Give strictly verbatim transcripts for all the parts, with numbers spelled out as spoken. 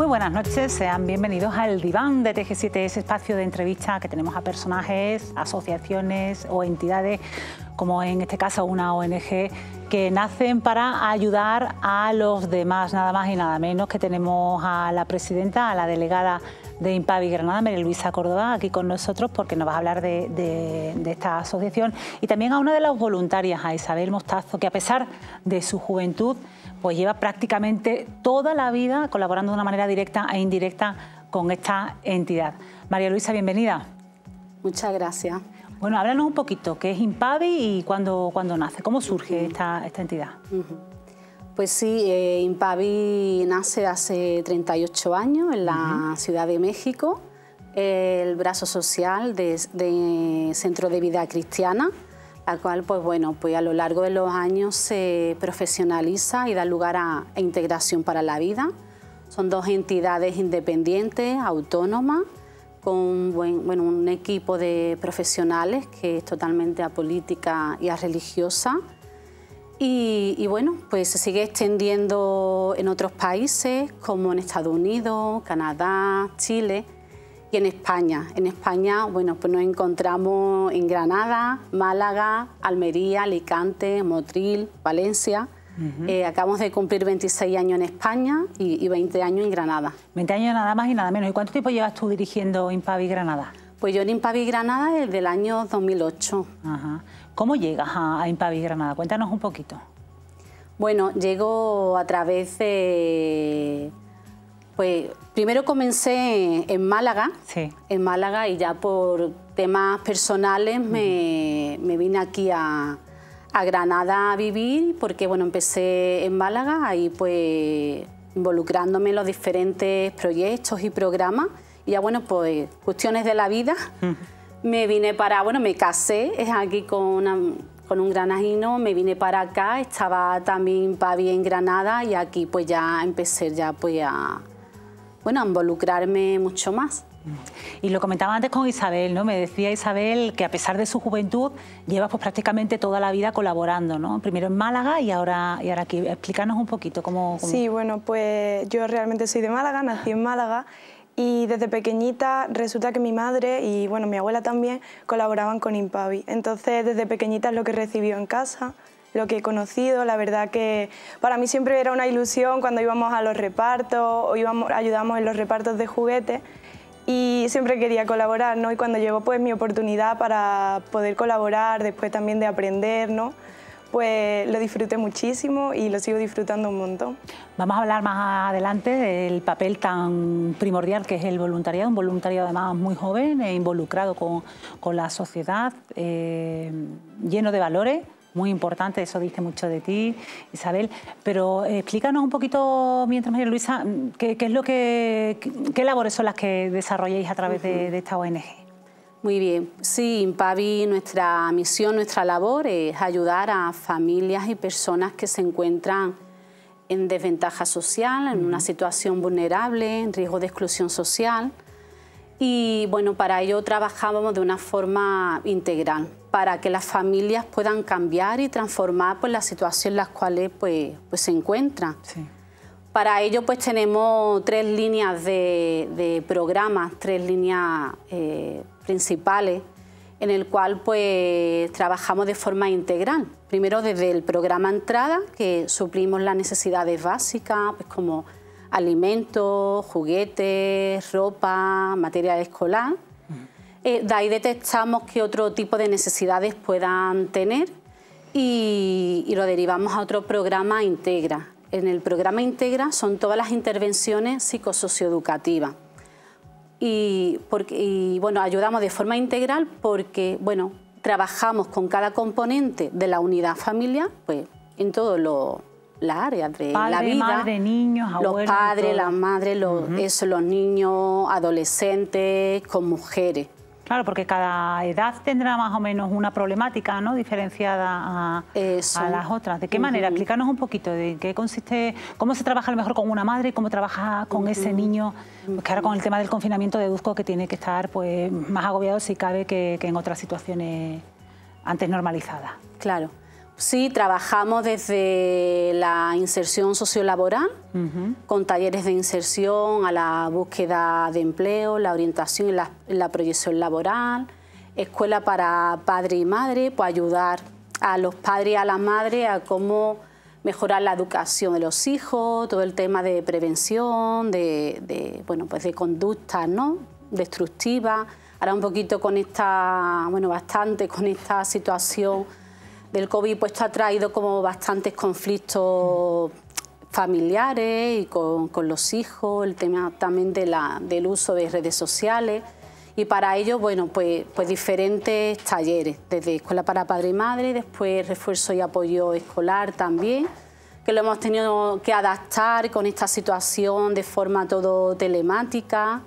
Muy buenas noches, sean bienvenidos al Diván de T G siete, ese espacio de entrevista que tenemos a personajes, asociaciones o entidades, como en este caso una O N G, que nacen para ayudar a los demás, nada más y nada menos. Que tenemos a la presidenta, a la delegada de Impavi Granada, María Luisa Córdoba, aquí con nosotros porque nos va a hablar de, de, de esta asociación, y también a una de las voluntarias, a Isabel Mostazo, que a pesar de su juventud pues lleva prácticamente toda la vida colaborando de una manera directa e indirecta con esta entidad. María Luisa, bienvenida. Muchas gracias. Bueno, háblanos un poquito, ¿qué es Impavi y cuándo, cuándo nace? ¿Cómo surge esta, esta entidad? Uh-huh. Pues sí, eh, Impavi nace hace treinta y ocho años en la uh-huh. Ciudad de México, el brazo social de, de Centro de Vida Cristiana, la cual, pues bueno, pues a lo largo de los años se profesionaliza y da lugar a, a integración para la vida. Son dos entidades independientes, autónomas, con buen, bueno, un equipo de profesionales que es totalmente apolítica y religiosa. Y, y bueno, pues se sigue extendiendo en otros países como en Estados Unidos, Canadá, Chile y en España. En España, bueno, pues nos encontramos en Granada, Málaga, Almería, Alicante, Motril, Valencia. Uh-huh. eh, acabamos de cumplir veintiséis años en España y, y veinte años en Granada. veinte años nada más y nada menos. ¿Y cuánto tiempo llevas tú dirigiendo Impavi Granada? Pues yo en Impavi Granada desde el año dos mil ocho. Ajá. ¿Cómo llegas a, a Impavi Granada? Cuéntanos un poquito. Bueno, llego a través de... Pues primero comencé en Málaga, sí. en Málaga y ya por temas personales uh-huh. me, me vine aquí a, a Granada a vivir, porque bueno, empecé en Málaga, ahí pues involucrándome en los diferentes proyectos y programas, y ya bueno, pues cuestiones de la vida, uh-huh. me vine para, bueno, me casé, es aquí con, una, con un granadino, me vine para acá, estaba también Impavi en Granada y aquí pues ya empecé ya pues a... bueno, a involucrarme mucho más. Y lo comentaba antes con Isabel, ¿no? Me decía Isabel que a pesar de su juventud lleva pues prácticamente toda la vida colaborando, ¿no? Primero en Málaga y ahora, y ahora aquí. Explícanos un poquito cómo, cómo... Sí, bueno, pues yo realmente soy de Málaga, nací en Málaga y desde pequeñita resulta que mi madre y bueno, mi abuela también colaboraban con Impavi. Entonces desde pequeñita es lo que recibió en casa, lo que he conocido. La verdad que para mí siempre era una ilusión cuando íbamos a los repartos o íbamos, ayudábamos en los repartos de juguetes y siempre quería colaborar, ¿no? Y cuando llegó pues mi oportunidad para poder colaborar, después también de aprender, ¿no? Pues lo disfruté muchísimo y lo sigo disfrutando un montón. Vamos a hablar más adelante del papel tan primordial que es el voluntariado, un voluntariado además muy joven e involucrado con, con la sociedad, eh, lleno de valores. Muy importante, eso dice mucho de ti, Isabel. Pero eh, explícanos un poquito, mientras María Luisa, qué, qué es lo que, qué labores son las que desarrolláis a través uh-huh. de, de esta O N G. Muy bien. Sí, Impavi, nuestra misión, nuestra labor es ayudar a familias y personas que se encuentran en desventaja social, en uh-huh. una situación vulnerable, en riesgo de exclusión social. Y bueno, para ello trabajamos de una forma integral, para que las familias puedan cambiar y transformar pues, la situación en la cual pues, pues, se encuentran. Sí. Para ello pues, tenemos tres líneas de, de programas, tres líneas eh, principales, en el cual pues, trabajamos de forma integral. Primero desde el programa Entrada, que suplimos las necesidades básicas, pues, como alimentos, juguetes, ropa, material escolar. Eh, de ahí detectamos qué otro tipo de necesidades puedan tener y, y lo derivamos a otro programa Integra. En el programa Integra son todas las intervenciones psicosocioeducativas. Y, porque, y bueno, ayudamos de forma integral porque bueno, trabajamos con cada componente de la unidad familiar pues, en todos los... las áreas de Padre, la vida, madre, niños, abuelos, los padres, todo. las madres, los, uh-huh. eso, los niños, adolescentes, con mujeres. Claro, porque cada edad tendrá más o menos una problemática, ¿no? Diferenciada a, a las otras. ¿De qué uh-huh. manera? Explícanos un poquito de qué consiste, cómo se trabaja a lo mejor con una madre y cómo trabaja con uh-huh. ese niño, pues que ahora con el tema del confinamiento deduzco que tiene que estar pues más agobiado si cabe que, que en otras situaciones antes normalizadas. Claro. Sí, trabajamos desde la inserción sociolaboral, uh-huh. con talleres de inserción a la búsqueda de empleo, la orientación y la, la proyección laboral, escuela para padre y madre, pues ayudar a los padres y a las madres a cómo mejorar la educación de los hijos, todo el tema de prevención, de, de, bueno, pues de conductas, ¿no?, destructivas. Ahora un poquito con esta, bueno, bastante con esta situación del COVID, pues esto ha traído como bastantes conflictos familiares y con, con los hijos, el tema también de la, del uso de redes sociales. Y para ello, bueno, pues, pues diferentes talleres, desde escuela para padre y madre, después refuerzo y apoyo escolar también, que lo hemos tenido que adaptar con esta situación de forma todo telemática.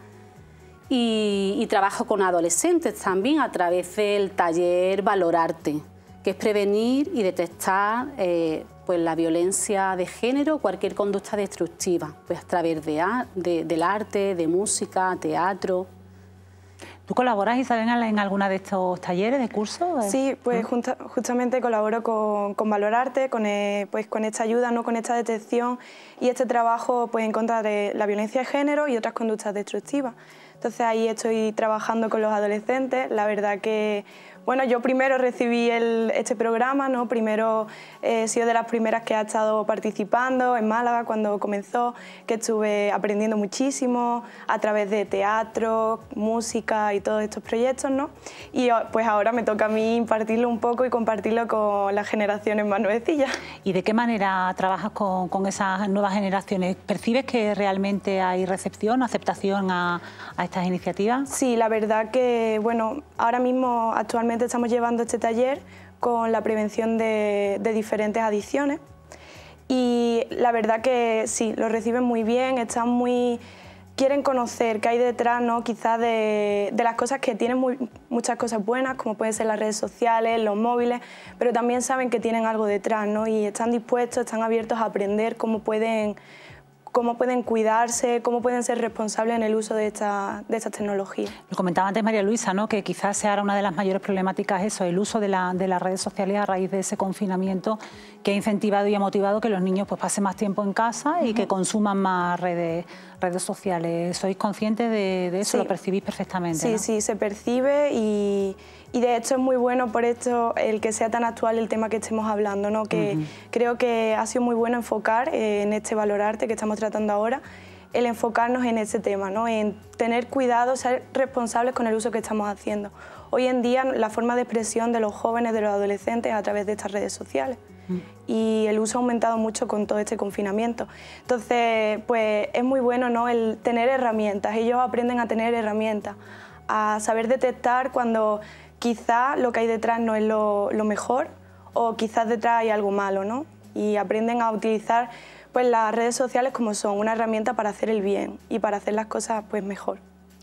Y, y trabajo con adolescentes también a través del taller Valorarte, que es prevenir y detectar eh, pues la violencia de género, cualquier conducta destructiva, pues a través de, de, del arte, de música, teatro. ¿Tú colaboras, Isabel, en alguna de estos talleres de cursos? Sí, pues ¿Mm? justa, justamente colaboro con, con Valorarte, con, eh, pues, con esta ayuda, ¿no?, con esta detección y este trabajo pues, en contra de la violencia de género y otras conductas destructivas. Entonces ahí estoy trabajando con los adolescentes. La verdad que, bueno, yo primero recibí el, este programa, ¿no? Primero eh, he sido de las primeras que ha estado participando en Málaga cuando comenzó, que estuve aprendiendo muchísimo a través de teatro, música y todos estos proyectos, ¿no? Y pues ahora me toca a mí impartirlo un poco y compartirlo con las generaciones más nuevecillas. ¿Y de qué manera trabajas con, con esas nuevas generaciones? ¿Percibes que realmente hay recepción, aceptación a, a estas iniciativas? Sí, la verdad que, bueno, ahora mismo actualmente estamos llevando este taller con la prevención de, de diferentes adicciones y la verdad que sí, lo reciben muy bien, están muy, quieren conocer qué hay detrás, ¿no?, quizás de, de las cosas que tienen muy, muchas cosas buenas, como pueden ser las redes sociales, los móviles, pero también saben que tienen algo detrás, ¿no?, y están dispuestos, están abiertos a aprender cómo pueden cómo pueden cuidarse, cómo pueden ser responsables en el uso de esta, de estas tecnologías. Lo comentaba antes María Luisa, ¿no?, que quizás sea una de las mayores problemáticas eso, el uso de, la, de las redes sociales a raíz de ese confinamiento que ha incentivado y ha motivado que los niños pues, pasen más tiempo en casa y uh-huh. que consuman más redes, redes sociales. ¿Sois conscientes de, de eso? Sí. Lo percibís perfectamente, Sí, ¿no? sí, se percibe y... Y de hecho es muy bueno por esto el que sea tan actual el tema que estemos hablando, ¿no? Que uh-huh. creo que ha sido muy bueno enfocar eh, en este Valorarte que estamos tratando ahora, el enfocarnos en ese tema, ¿no? En tener cuidado, ser responsables con el uso que estamos haciendo. Hoy en día la forma de expresión de los jóvenes, de los adolescentes es a través de estas redes sociales uh-huh. y el uso ha aumentado mucho con todo este confinamiento. Entonces, pues es muy bueno, ¿no?, el tener herramientas, ellos aprenden a tener herramientas, a saber detectar cuando quizá lo que hay detrás no es lo, lo mejor o quizás detrás hay algo malo, ¿no? Y aprenden a utilizar pues, las redes sociales como son una herramienta para hacer el bien y para hacer las cosas pues, mejor.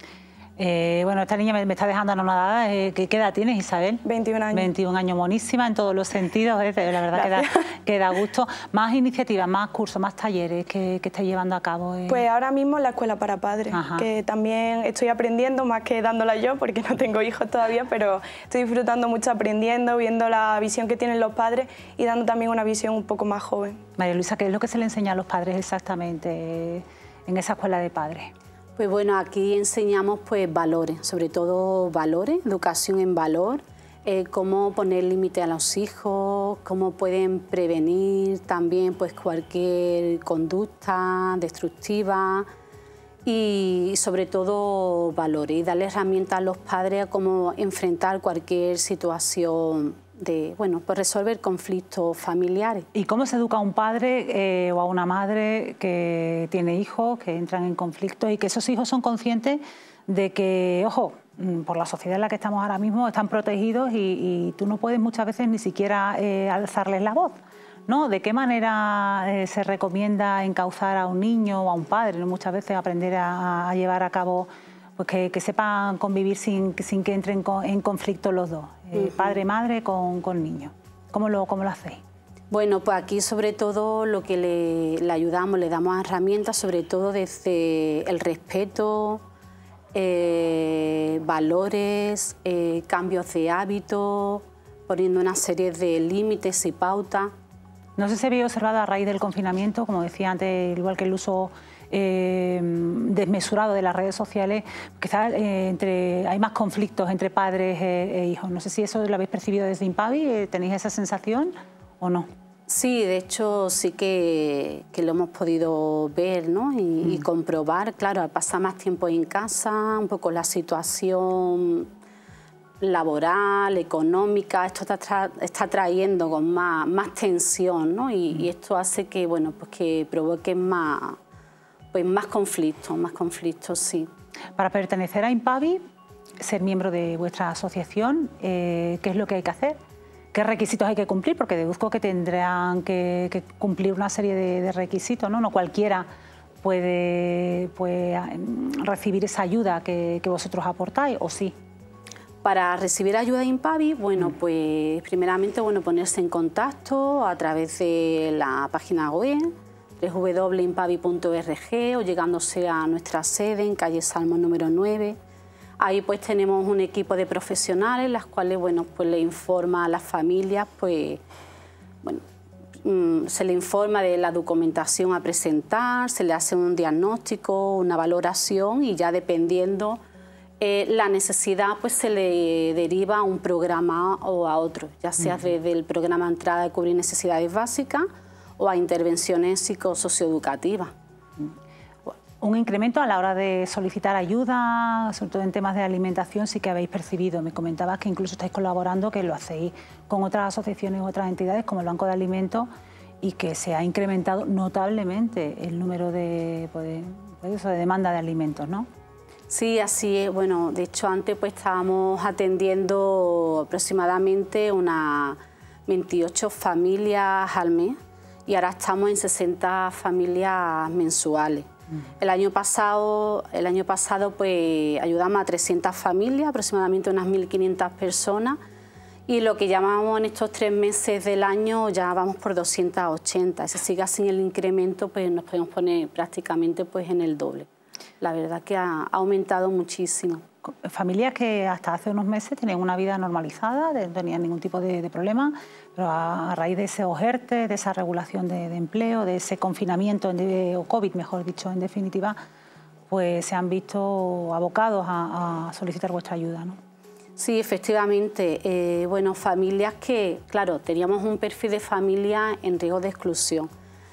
Eh, bueno, esta niña me, me está dejando anonadada. Eh, ¿qué, ¿Qué edad tienes, Isabel? veintiún años. veintiún años, monísima en todos los sentidos, ¿eh? La verdad que da, que da gusto. Más iniciativas, más cursos, más talleres que, que estáis llevando a cabo. Eh. Pues ahora mismo en la escuela para padres, Ajá. que también estoy aprendiendo más que dándola yo, porque no tengo hijos todavía, pero estoy disfrutando mucho aprendiendo, viendo la visión que tienen los padres y dando también una visión un poco más joven. María Luisa, ¿qué es lo que se le enseña a los padres exactamente eh, en esa escuela de padres? Pues bueno, aquí enseñamos pues valores, sobre todo valores, educación en valor, eh, cómo poner límite a los hijos, cómo pueden prevenir también pues cualquier conducta destructiva y sobre todo valores y darle herramientas a los padres a cómo enfrentar cualquier situación de, bueno, pues resolver conflictos familiares. ¿Y cómo se educa a un padre eh, o a una madre que tiene hijos que entran en conflictos y que esos hijos son conscientes de que, ojo, por la sociedad en la que estamos ahora mismo están protegidos y, y tú no puedes muchas veces ni siquiera eh, alzarles la voz, ¿no? ¿De qué manera eh, se recomienda encauzar a un niño o a un padre, ¿no? Muchas veces aprender a, a llevar a cabo, pues que, que sepan convivir sin, sin que entren en conflicto los dos, eh, uh-huh. padre, madre con, con niño? ¿Cómo lo, cómo lo hacéis? Bueno, pues aquí sobre todo lo que le, le ayudamos, le damos herramientas, sobre todo desde el respeto, eh, valores, eh, cambios de hábitos, poniendo una serie de límites y pautas. No sé si había observado a raíz del confinamiento, como decía antes, igual que el uso eh, desmesurado de las redes sociales, quizás eh, entre, hay más conflictos entre padres e, e hijos. No sé si eso lo habéis percibido desde Impavi, ¿tenéis esa sensación o no? Sí, de hecho sí que, que lo hemos podido ver, ¿no? y, mm. y comprobar, claro, al pasar más tiempo en casa, un poco la situación laboral, económica, esto está, tra está trayendo con más, más tensión, ¿no? y, mm. y esto hace que, bueno, pues que provoque más, pues más conflictos, más conflictos, sí. Para pertenecer a Impavi, ser miembro de vuestra asociación, eh, ¿qué es lo que hay que hacer? ¿Qué requisitos hay que cumplir? Porque deduzco que tendrán que, que cumplir una serie de, de requisitos, ¿no? No cualquiera puede, puede recibir esa ayuda que, que vosotros aportáis, ¿o sí? Para recibir ayuda de Impavi, bueno, mm. pues primeramente, bueno, ponerse en contacto a través de la página web doble u doble u doble u punto impavi punto org o llegándose a nuestra sede en calle Salmos número nueve. Ahí pues tenemos un equipo de profesionales, las cuales, bueno, pues le informa a las familias, pues, bueno, mmm, se le informa de la documentación a presentar, se le hace un diagnóstico, una valoración y ya dependiendo eh, la necesidad, pues se le deriva a un programa o a otro, ya sea uh-huh. desde el programa Entrada de Cubrir Necesidades Básicas o a intervenciones psicosocioeducativas. Un incremento a la hora de solicitar ayuda, sobre todo en temas de alimentación, sí que habéis percibido. Me comentabas que incluso estáis colaborando, que lo hacéis con otras asociaciones u otras entidades, como el Banco de Alimentos, y que se ha incrementado notablemente el número de, pues, de, de demanda de alimentos, ¿no? Sí, así es. Bueno, de hecho, antes pues estábamos atendiendo aproximadamente unas veintiocho familias al mes y ahora estamos en sesenta familias mensuales. El año pasado, el año pasado pues, ayudamos a trescientas familias, aproximadamente unas mil quinientas personas, y lo que llamamos en estos tres meses del año ya vamos por doscientas ochenta. Si sigue así el incremento, pues nos podemos poner prácticamente pues, en el doble. La verdad que ha aumentado muchísimo. Familias que hasta hace unos meses tenían una vida normalizada, no tenían ningún tipo de, de problema, pero a, a raíz de ese OJERTE, de esa regulación de, de empleo, de ese confinamiento, de, o COVID, mejor dicho, en definitiva, pues se han visto abocados a, a solicitar vuestra ayuda, ¿no? Sí, efectivamente. Eh, bueno, familias que, claro, teníamos un perfil de familia en riesgo de exclusión.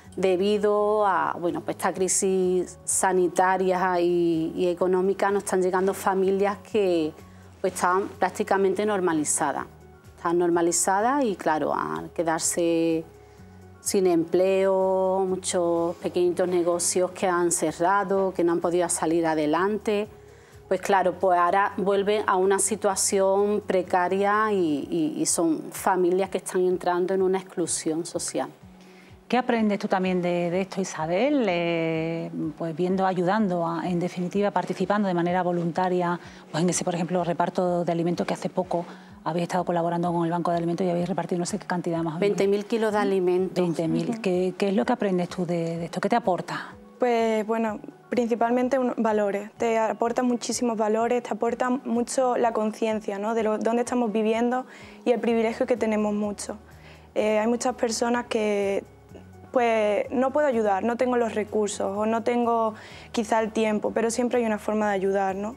Debido a bueno, pues esta crisis sanitaria y, y económica, nos están llegando familias que pues, estaban prácticamente normalizadas. Estaban normalizadas y, claro, al quedarse sin empleo, muchos pequeñitos negocios que han cerrado, que no han podido salir adelante, pues claro, pues ahora vuelven a una situación precaria y, y, y son familias que están entrando en una exclusión social. ¿Qué aprendes tú también de, de esto, Isabel? Eh, pues viendo, ayudando, a, en definitiva, participando de manera voluntaria, pues en ese, por ejemplo, reparto de alimentos que hace poco habéis estado colaborando con el Banco de Alimentos y habéis repartido no sé qué cantidad más o menos. veinte mil kilos de alimentos. veinte mil. Uh-huh. ¿Qué, ¿Qué es lo que aprendes tú de, de esto? ¿Qué te aporta? Pues bueno, principalmente un, valores. Te aporta muchísimos valores, te aporta mucho la conciencia, ¿no? De lo, dónde estamos viviendo y el privilegio que tenemos mucho. Eh, hay muchas personas que pues no puedo ayudar, no tengo los recursos o no tengo quizá el tiempo, pero siempre hay una forma de ayudar, ¿no?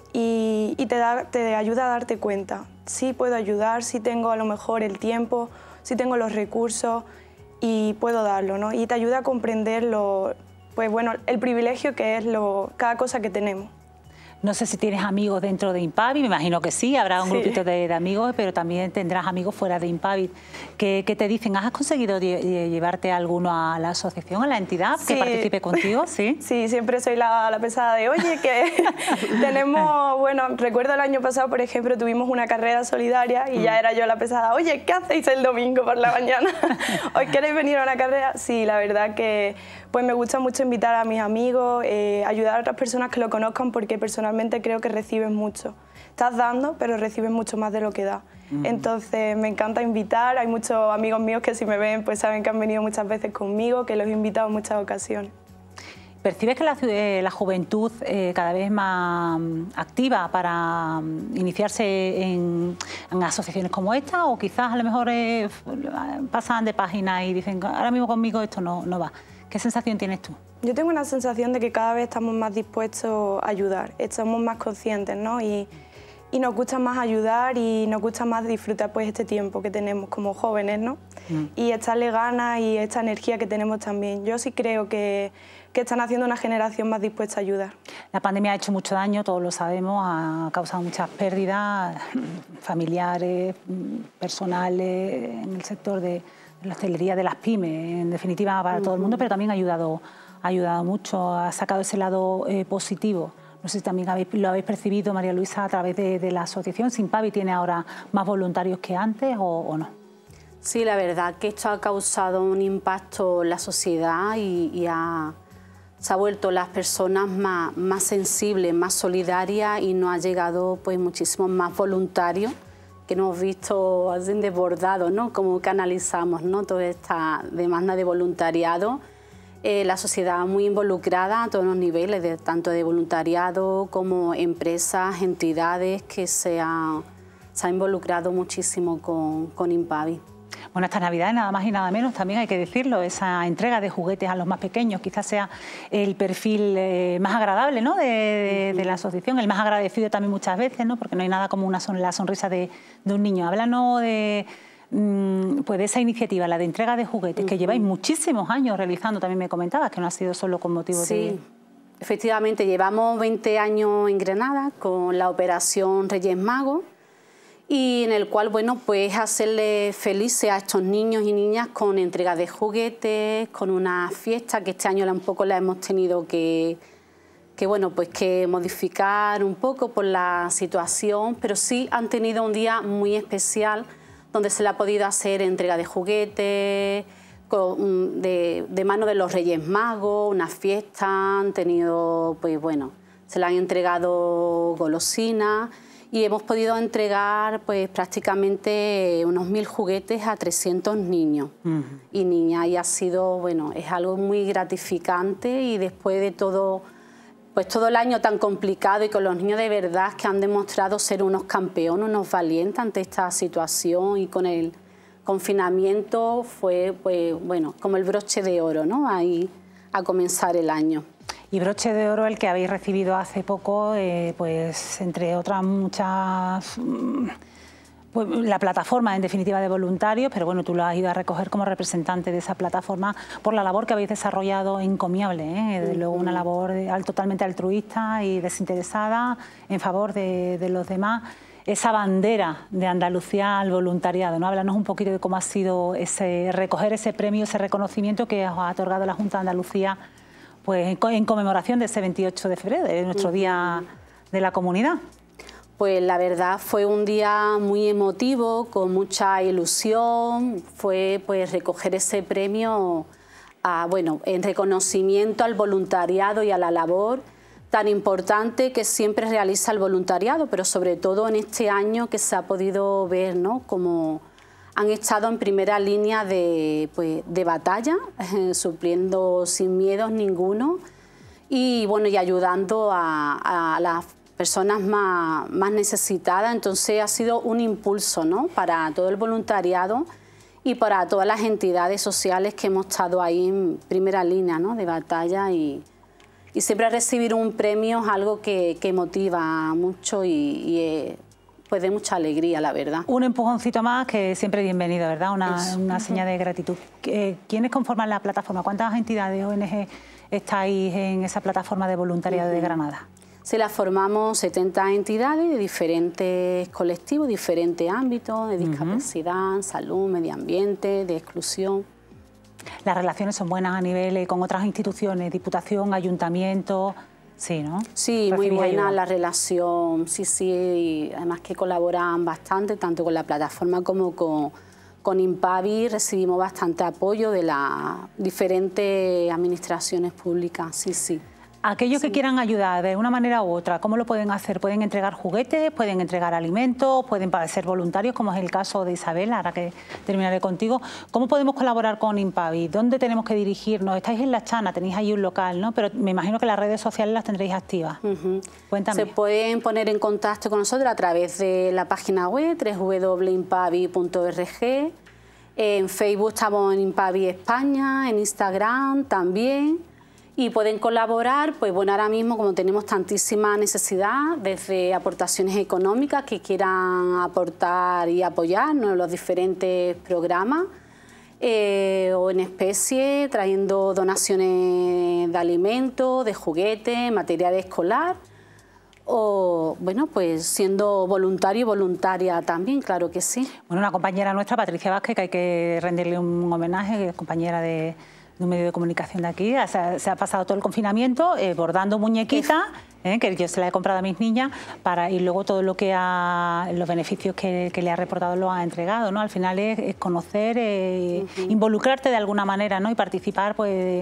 Y, y te, da, te ayuda a darte cuenta. Sí puedo ayudar, sí tengo a lo mejor el tiempo, sí tengo los recursos y puedo darlo, ¿no? Y te ayuda a comprender lo, pues bueno, el privilegio que es lo, cada cosa que tenemos. No sé si tienes amigos dentro de Impavi, me imagino que sí, habrá un sí. grupito de, de amigos, pero también tendrás amigos fuera de Impavi. ¿Qué, qué te dicen? ¿Has conseguido llevarte a alguno a la asociación, a la entidad, sí. que participe contigo? Sí, sí, siempre soy la, la pesada de, oye, que tenemos, bueno, recuerdo el año pasado, por ejemplo, tuvimos una carrera solidaria y mm. ya era yo la pesada, oye, ¿qué hacéis el domingo por la mañana? ¿Os queréis venir a una carrera? Sí, la verdad que pues me gusta mucho invitar a mis amigos, eh, ayudar a otras personas que lo conozcan, porque personalmente creo que recibes mucho. Estás dando, pero recibes mucho más de lo que das. Mm. Entonces me encanta invitar, hay muchos amigos míos que si me ven pues saben que han venido muchas veces conmigo, que los he invitado en muchas ocasiones. ¿Percibes que la, la juventud eh, cada vez más activa para iniciarse en, en asociaciones como esta, o quizás a lo mejor eh, pasan de página y dicen ahora mismo conmigo esto no, no va? ¿Qué sensación tienes tú? Yo tengo una sensación de que cada vez estamos más dispuestos a ayudar, estamos más conscientes, ¿no? Y, y nos gusta más ayudar y nos gusta más disfrutar pues este tiempo que tenemos como jóvenes, ¿no? Mm. Y echarle ganas y esta energía que tenemos también. Yo sí creo que, que están haciendo una generación más dispuesta a ayudar. La pandemia ha hecho mucho daño, todos lo sabemos, ha causado muchas pérdidas familiares, personales, en el sector de la hostelería, de las pymes, en definitiva para uh-huh. todo el mundo, pero también ha ayudado, ha ayudado mucho, ha sacado ese lado eh, positivo. No sé si también habéis, lo habéis percibido, María Luisa, a través de, de la asociación. ¿Simpavi tiene ahora más voluntarios que antes o, o no? Sí, la verdad que esto ha causado un impacto en la sociedad y, y ha, se ha vuelto las personas más, más sensibles, más solidarias, y nos ha llegado pues muchísimos más voluntarios que nos hemos visto desbordados, ¿no? Cómo canalizamos, ¿no? Toda esta demanda de voluntariado. Eh, la sociedad muy involucrada a todos los niveles, de, tanto de voluntariado como empresas, entidades, que se ha, se ha involucrado muchísimo con, con Impavi. Bueno, esta Navidad, nada más y nada menos, también hay que decirlo, esa entrega de juguetes a los más pequeños quizás sea el perfil eh, más agradable, ¿no? de, de, de la asociación, el más agradecido también muchas veces, ¿no? Porque no hay nada como una son, la sonrisa de, de un niño. Háblanos de... pues de esa iniciativa, la de entrega de juguetes, que lleváis muchísimos años realizando, también me comentabas, que no ha sido solo con motivo sí, de... Sí, efectivamente, llevamos veinte años en Granada con la operación Reyes Magos, y en el cual, bueno, pues hacerle felices a estos niños y niñas con entrega de juguetes, con una fiesta que este año un poco la hemos tenido que... que bueno, pues que modificar un poco por la situación, pero sí han tenido un día muy especial donde se le ha podido hacer entrega de juguetes, con, de, de mano de los Reyes Magos, una fiesta, han tenido, pues bueno, se le han entregado golosinas y hemos podido entregar pues prácticamente unos mil juguetes a trescientos niños uh-huh. y niñas, y ha sido, bueno, es algo muy gratificante, y después de todo... pues todo el año tan complicado y con los niños de verdad que han demostrado ser unos campeones, unos valientes ante esta situación, y con el confinamiento fue, pues, bueno, como el broche de oro, ¿no? Ahí a comenzar el año. Y broche de oro el que habéis recibido hace poco, eh, pues entre otras muchas... Pues la plataforma, en definitiva, de voluntarios, pero bueno, tú lo has ido a recoger como representante de esa plataforma por la labor que habéis desarrollado encomiable, ¿eh? Desde luego una labor totalmente altruista y desinteresada en favor de, de los demás. Esa bandera de Andalucía al voluntariado, ¿no? Háblanos un poquito de cómo ha sido ese recoger ese premio, ese reconocimiento que os ha otorgado la Junta de Andalucía, pues en conmemoración de ese veintiocho de febrero, de nuestro Día de la Comunidad. Pues la verdad fue un día muy emotivo, con mucha ilusión. Fue pues recoger ese premio a, bueno, en reconocimiento al voluntariado y a la labor tan importante que siempre realiza el voluntariado, pero sobre todo en este año que se ha podido ver, ¿no?, como han estado en primera línea de, pues, de batalla, eh, supliendo sin miedos ninguno, y bueno, y ayudando a, a las personas más, más necesitadas. Entonces ha sido un impulso, ¿no?, para todo el voluntariado y para todas las entidades sociales que hemos estado ahí en primera línea, ¿no?, de batalla, y, y siempre recibir un premio es algo que, que motiva mucho y, y es, pues de mucha alegría, la verdad. Un empujoncito más que siempre bienvenido, ¿verdad? Una, una señal de gratitud. ¿Quiénes conforman la plataforma? ¿Cuántas entidades O N G estáis en esa plataforma de voluntariado uh-huh. de Granada? Se la formamos setenta entidades de diferentes colectivos, diferentes ámbitos, de discapacidad, uh-huh. salud, medio ambiente, de exclusión. Las relaciones son buenas a nivel eh, con otras instituciones, diputación, ayuntamiento, sí, ¿no? Sí, muy buena la relación, sí, sí, y además que colaboran bastante, tanto con la plataforma como con, con Impavi. Recibimos bastante apoyo de las diferentes administraciones públicas, sí, sí. Aquellos Sí. que quieran ayudar de una manera u otra, ¿cómo lo pueden hacer? ¿Pueden entregar juguetes? ¿Pueden entregar alimentos? ¿Pueden ser voluntarios, como es el caso de Isabel, ahora que terminaré contigo? ¿Cómo podemos colaborar con Impavi? ¿Dónde tenemos que dirigirnos? Estáis en La Chana, tenéis ahí un local, ¿no? Pero me imagino que las redes sociales las tendréis activas. Uh-huh. Cuéntame. Se pueden poner en contacto con nosotros a través de la página web doble u doble u doble u punto impavi punto org. En Facebook estamos en Impavi España, en Instagram también. Y pueden colaborar, pues bueno, ahora mismo como tenemos tantísima necesidad, desde aportaciones económicas que quieran aportar y apoyarnos en los diferentes programas, eh, o en especie, trayendo donaciones de alimentos, de juguetes, material escolar, o bueno, pues siendo voluntario y voluntaria también, claro que sí. Bueno, una compañera nuestra, Patricia Vázquez, que hay que rendirle un homenaje, que es compañera de... de un medio de comunicación de aquí, se ha, se ha pasado todo el confinamiento eh, bordando muñequitas, eh, que yo se la he comprado a mis niñas, para, y luego todo lo que ha, los beneficios que, que le ha reportado lo ha entregado, ¿no? Al final es, es conocer, eh, uh-huh. involucrarte de alguna manera, ¿no? Y participar, pues,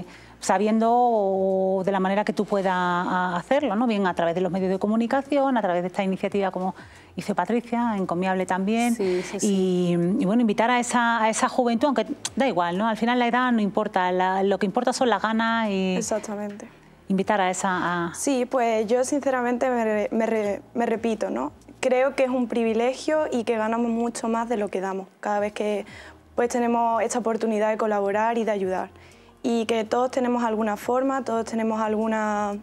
sabiendo de la manera que tú puedas hacerlo, ¿no? Bien a través de los medios de comunicación, a través de esta iniciativa como hizo Patricia, encomiable también, sí, sí, sí. Y, y bueno, invitar a esa, a esa juventud, aunque da igual, ¿no? Al final la edad no importa, la, lo que importa son las ganas y... Exactamente. Invitar a esa... A... Sí, pues yo sinceramente me, me, me repito, ¿no? Creo que es un privilegio y que ganamos mucho más de lo que damos cada vez que pues, tenemos esta oportunidad de colaborar y de ayudar. Y que todos tenemos alguna forma, todos tenemos alguna,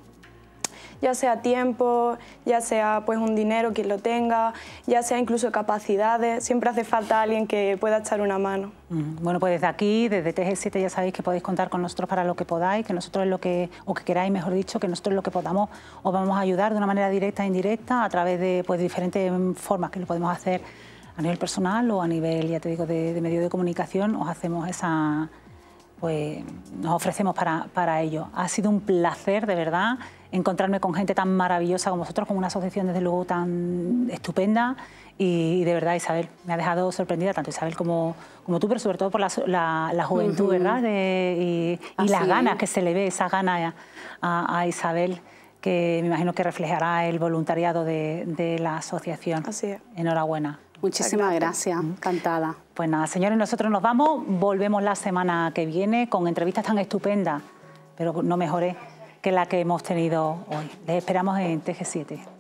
ya sea tiempo, ya sea pues un dinero quien lo tenga, ya sea incluso capacidades, siempre hace falta alguien que pueda echar una mano. Bueno, pues desde aquí, desde T G siete ya sabéis que podéis contar con nosotros para lo que podáis, que nosotros es lo que, o que queráis, mejor dicho, que nosotros lo que podamos os vamos a ayudar de una manera directa e indirecta a través de pues, diferentes formas que lo podemos hacer a nivel personal o a nivel, ya te digo, de, de medios de comunicación, os hacemos esa... pues nos ofrecemos para, para ello. Ha sido un placer, de verdad, encontrarme con gente tan maravillosa como vosotros, con una asociación, desde luego, tan estupenda. Y, y de verdad, Isabel, me ha dejado sorprendida, tanto Isabel como, como tú, pero sobre todo por la, la, la juventud, uh-huh. ¿verdad? De, y y las ganas que se le ve, esa gana a, a Isabel, que me imagino que reflejará el voluntariado de, de la asociación. Así es. Enhorabuena. Muchísimas gracias, encantada. Pues nada, señores, nosotros nos vamos, volvemos la semana que viene con entrevistas tan estupendas, pero no mejores que la que hemos tenido hoy. Les esperamos en T G siete.